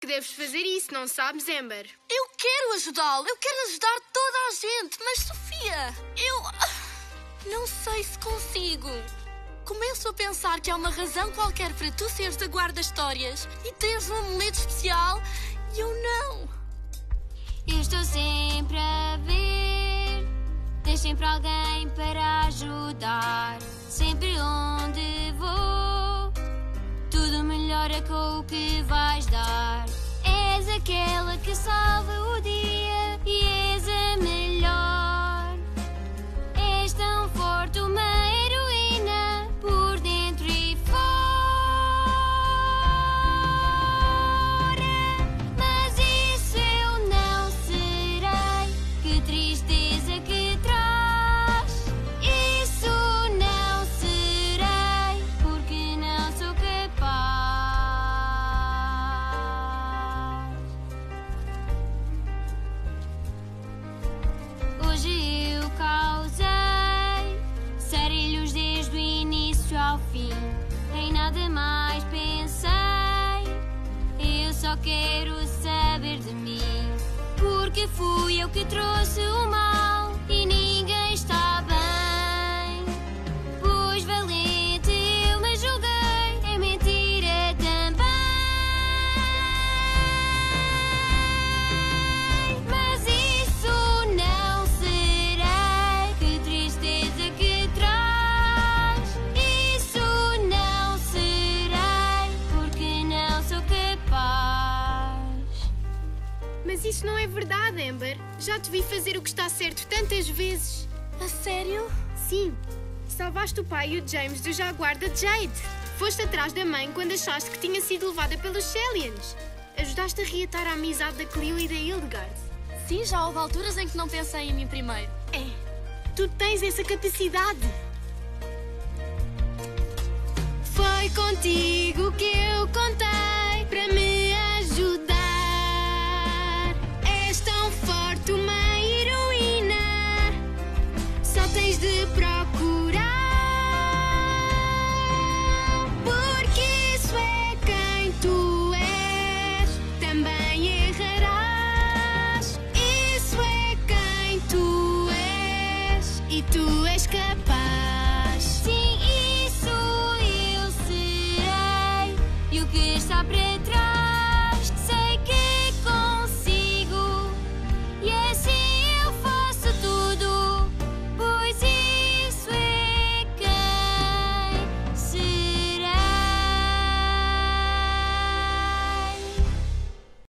que deves fazer isso, não sabes, Amber? Eu quero ajudá-lo. Eu quero ajudar toda a gente. Mas, Sofia, eu não sei se consigo. Começo a pensar que há uma razão qualquer para tu seres a guarda-histórias e teres um amuleto especial e eu não. Eu estou sempre a ver. Tens sempre alguém para ajudar. Sempre onde vou, tudo melhora com o que vais dar. És aquela que salva o dia e és a melhor. És tão forte, uma heroína por dentro e fora. Mas isso eu não serei. Que tristeza que traz. Isso não serei, porque não sou capaz. Hoje eu causei sarilhos desde o início ao fim. Em nada mais pensei. Eu só quero saber de mim. Porque fui eu que trouxe o mal e ninguém está bem. Pois valente eu me julguei, é mentira também. Mas isso não serei. Que tristeza que traz. Isso não serei, porque não sou capaz. Mas isso não é verdade, Amber. Já te vi fazer o que está certo tantas vezes. A sério? Sim. Salvaste o pai e o James do jaguar da Jade. Foste atrás da mãe quando achaste que tinha sido levada pelos Shellians. Ajudaste a reatar a amizade da Cleo e da Hildegard. Sim, já houve alturas em que não pensei em mim primeiro. É, tu tens essa capacidade. Foi contigo que eu contei para me